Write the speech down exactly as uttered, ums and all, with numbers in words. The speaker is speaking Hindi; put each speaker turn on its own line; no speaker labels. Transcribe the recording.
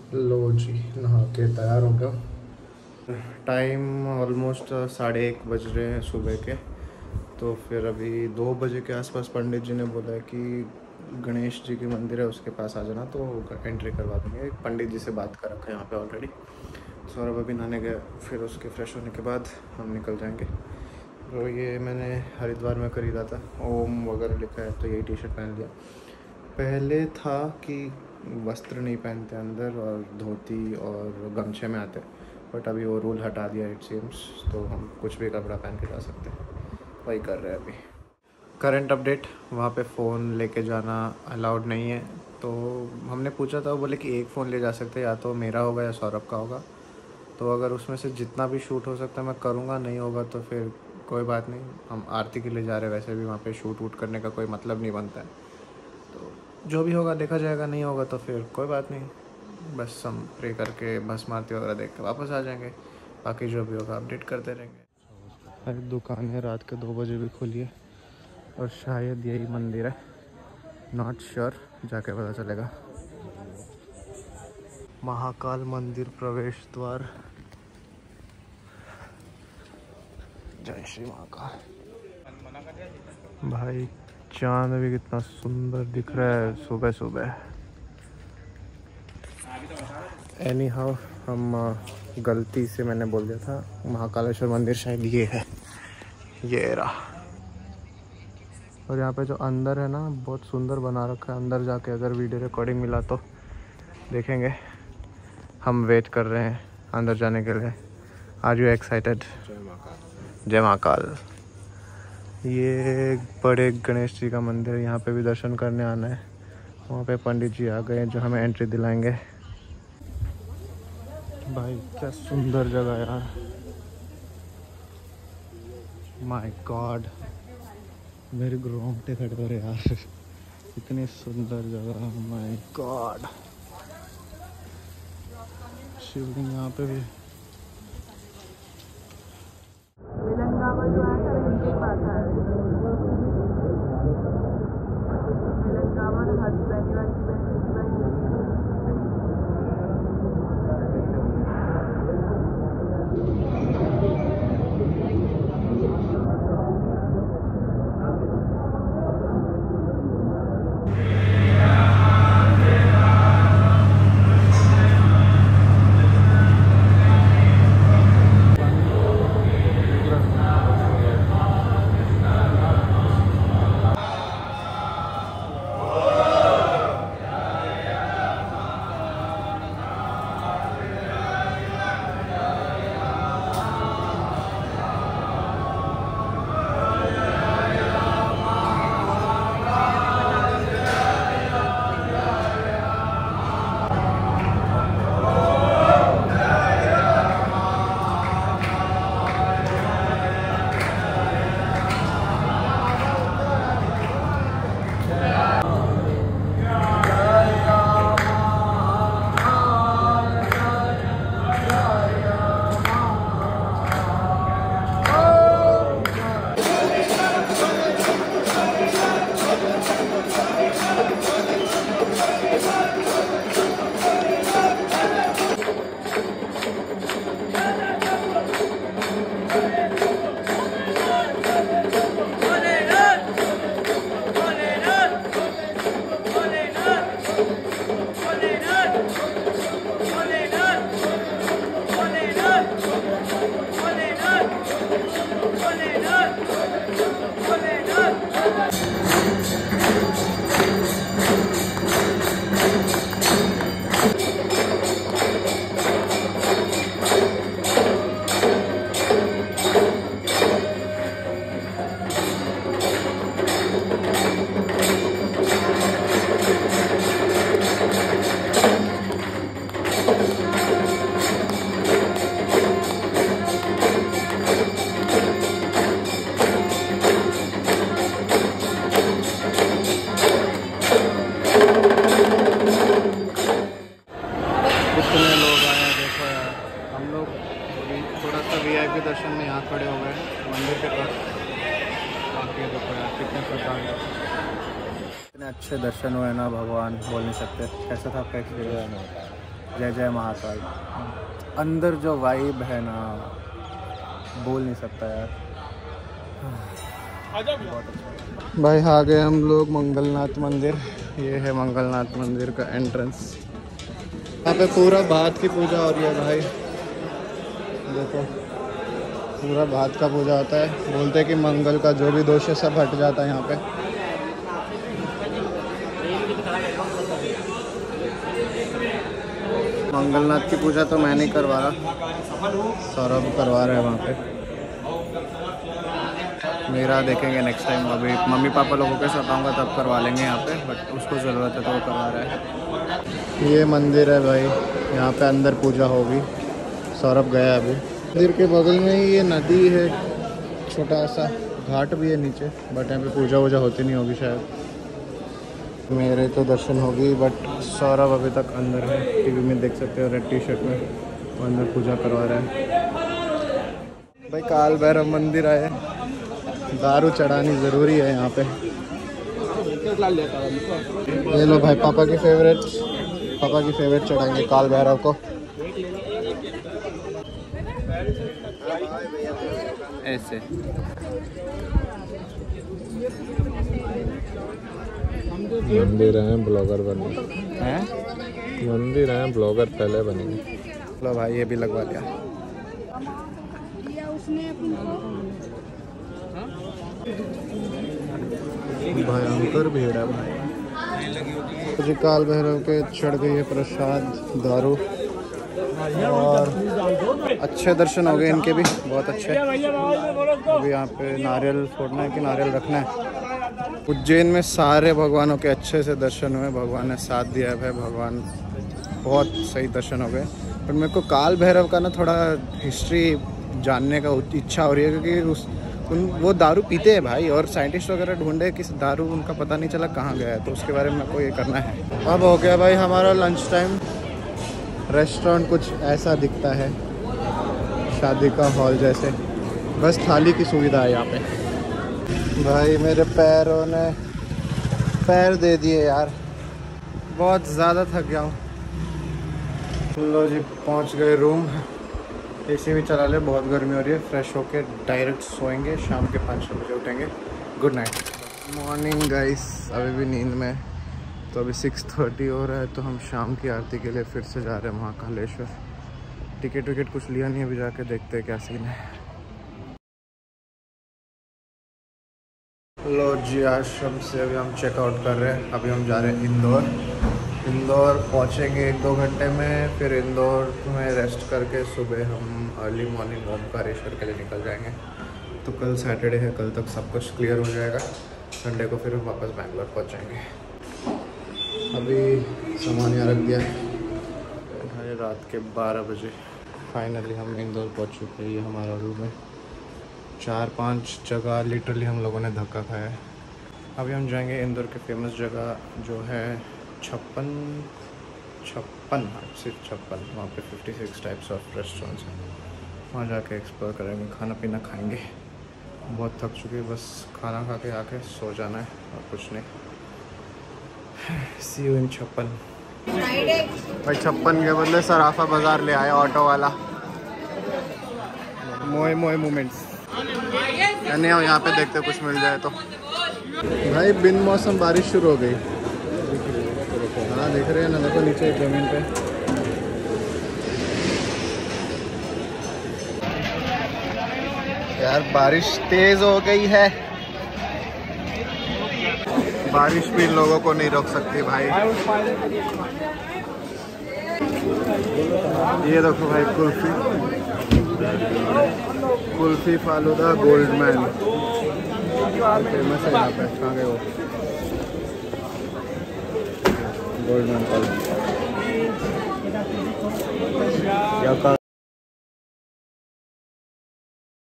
लो जी, नहा के तैयार हो गया। टाइम ऑलमोस्ट साढ़े एक बज रहे हैं सुबह के। तो फिर अभी दो बजे के आसपास पंडित जी ने बोला है कि गणेश जी की मंदिर है उसके पास आ जाना, तो एंट्री करवा देंगे। पंडित जी से बात कर रखा है यहाँ पे ऑलरेडी। सौरभ अभी नहाने गए, फिर उसके फ्रेश होने के बाद हम निकल जाएंगे। तो ये मैंने हरिद्वार में खरीदा था, ओम वगैरह लिखा है, तो यही टी शर्ट पहन लिया। पहले था कि वस्त्र नहीं पहनते अंदर और धोती और गमछे में आते, बट अभी वो रूल हटा दिया इट सीम्स, तो हम कुछ भी कपड़ा पहन के जा सकते हैं। वही कर रहे हैं अभी। करंट अपडेट, वहाँ पे फ़ोन लेके जाना अलाउड नहीं है। तो हमने पूछा था, वो बोले कि एक फ़ोन ले जा सकते हैं, या तो मेरा होगा या सौरभ का होगा। तो अगर उसमें से जितना भी शूट हो सकता है मैं करूँगा, नहीं होगा तो फिर कोई बात नहीं। हम आरती के लिए जा रहे हैं, वैसे भी वहाँ पे शूट वूट करने का कोई मतलब नहीं बनता है। तो जो भी होगा देखा जाएगा, नहीं होगा तो फिर कोई बात नहीं। बस हम प्रे करके भस्म आरती वगैरह देख के वापस आ जाएंगे। बाकी जो भी होगा अपडेट करते रहेंगे। हर दुकान है रात के दो बजे भी खुली है, और शायद यही मंदिर है, नॉट श्योर, जाके पता चलेगा। महाकाल मंदिर प्रवेश द्वार। जय श्री महाकाल। भाई चांद भी कितना सुंदर दिख रहा है सुबह सुबह। एनी हाउ, हम गलती से मैंने बोल दिया था महाकालेश्वर मंदिर शायद ये है, ये रहा। और यहाँ पे जो अंदर है ना, बहुत सुंदर बना रखा है। अंदर जाके अगर वीडियो रिकॉर्डिंग मिला तो देखेंगे। हम वेट कर रहे हैं अंदर जाने के लिए। Are you excited? जय महाकाल। जय महाकाल। ये बड़े गणेश जी का मंदिर है, यहाँ पे भी दर्शन करने आना है। वहाँ पे पंडित जी आ गए जो हमें एंट्री दिलाएंगे। भाई क्या सुंदर जगह यार, माय गॉड, मेरे रोंगटे खड़े हो रहे यार। इतनी सुंदर जगह, माय गॉड। शिवलिंग यहाँ पे भी। कितने लोग आए हैं देखो यार। हम लोग थोड़ा सा वीआईपी दर्शन में यहाँ खड़े हो गए हैं मंदिर के पास। बाकी देखो यार कितने प्रकार के इतने अच्छे दर्शन हुए ना, भगवान बोल नहीं सकते। कैसा था आपका एक्सपीरियंस? जय जय महाकाल। अंदर जो वाइब है ना, बोल नहीं सकता यार। बहुत अच्छा भाई। आ गए हम लोग मंगलनाथ मंदिर। ये है मंगलनाथ मंदिर का एंट्रेंस। यहाँ पे पूरा भात की पूजा हो रही है भाई। देखो पूरा भात का पूजा होता है। बोलते हैं कि मंगल का जो भी दोष है सब हट जाता है यहाँ पे। मंगलनाथ की पूजा तो मैं नहीं करवा रहा, सौरभ करवा रहा है वहाँ पे। मेरा देखेंगे नेक्स्ट टाइम। अभी मम्मी पापा लोगों के साथ आऊँगा तब करवा लेंगे यहाँ पे, बट उसको ज़रूरत है तो वो करवा रहा है। ये मंदिर है भाई, यहाँ पे अंदर पूजा होगी। सौरभ गया अभी। मंदिर के बगल में ही ये नदी है, छोटा सा घाट भी है नीचे, बट यहाँ पे पूजा वूजा होती नहीं होगी शायद। मेरे तो दर्शन होगी, बट सौरभ अभी तक अंदर है। टीवी में देख सकते हो रेड टी शर्ट में, वो अंदर पूजा करवा रहा है। भाई काल भैरव मंदिर आए, दारू चढ़ानी ज़रूरी है यहाँ पे। ये लो भाई, पापा की फेवरेट, पापा की फेवरेट चढ़ाएंगे काल भैरव को। ऐसे
मंदिर हैं ब्लॉगर बने
हैं,
मंदिर हैं ब्लॉगर पहले बनेंगे।
लो भाई ये भी लगवा लिया। भयंकर भीड़ है भाई। जी काल भैरव के चढ़ गई है प्रसाद दारू, और अच्छे दर्शन हो गए इनके भी, बहुत अच्छे। अभी यहाँ पे नारियल फोड़ना है कि नारियल रखना है। उज्जैन में सारे भगवानों के अच्छे से दर्शन हुए, भगवान ने साथ दिया है। भगवान बहुत सही दर्शन हो गए। पर मेरे को काल भैरव का ना थोड़ा हिस्ट्री जानने का इच्छा हो रही है, क्योंकि उस उन वो दारू पीते हैं भाई, और साइंटिस्ट वगैरह ढूंढे कि दारू उनका पता नहीं चला कहाँ गया है, तो उसके बारे में मेरे को ये करना है। अब हो गया भाई हमारा लंच टाइम। रेस्टोरेंट कुछ ऐसा दिखता है, शादी का हॉल जैसे, बस थाली की सुविधा है यहाँ पे। भाई मेरे पैरों ने पैर दे दिए यार, बहुत ज़्यादा थक गया हूँ। लो जी पहुँच गए रूम। एसी भी चला ले, बहुत गर्मी हो रही है। फ्रेश होके डायरेक्ट सोएंगे, शाम के पाँच छः बजे उठेंगे। Good night. मॉर्निंग गाइस, अभी भी नींद में। तो अभी सिक्स थर्टी हो रहा है, तो हम शाम की आरती के लिए फिर से जा रहे हैं महाकालेश्वर। टिकट विकेट कुछ लिया नहीं, अभी जाके देखते हैं क्या सीन है। लो जी आश्रम से अभी हम चेकआउट कर रहे हैं। अभी हम जा रहे हैं इंदौर। इंदौर पहुंचेंगे एक दो घंटे में, फिर इंदौर में रेस्ट करके सुबह हम अर्ली मॉर्निंग ओमकारेश्वर के लिए निकल जाएंगे। तो कल सैटरडे है, कल तक सब कुछ क्लियर हो जाएगा। संडे को फिर हम वापस बैंगलोर पहुंच जाएंगे। अभी सामान यहाँ रख दिया है। रात के बारह बजे फाइनली हम इंदौर पहुँच चुके हैं। ये हमारा रूम है। चार पांच जगह लिटरली हम लोगों ने धक्का खाया है। अभी हम जाएंगे इंदौर के फेमस जगह जो है छप्पन छप्पन हाँ सिर्फ छप्पन। वहाँ पे fifty six types of restaurants हैं, वहाँ जाके एक्सप्लोर करेंगे, खाना पीना खाएंगे। बहुत थक चुके, बस खाना खा के आके सो जाना है और कुछ नहीं। सी यू इन छप्पन। भाई छप्पन के बदले सराफा बाज़ार ले आया ऑटो वाला। मोए मोए मोमेंट्स यानी हम यहाँ पे देखते कुछ मिल जाए तो। भाई बिन मौसम बारिश शुरू हो गई। हाँ देख रहे हैं ना, देखो नीचे जमीन पे। यार बारिश तेज हो गई है, बारिश भी लोगों को नहीं रोक सकती भाई। ये देखो भाई कुल्फी, कुल्फी फालूदा गोल्डमैन फेमस है यहाँ पे। कहाँ गए वो गोल्डमैन कॉलेज या का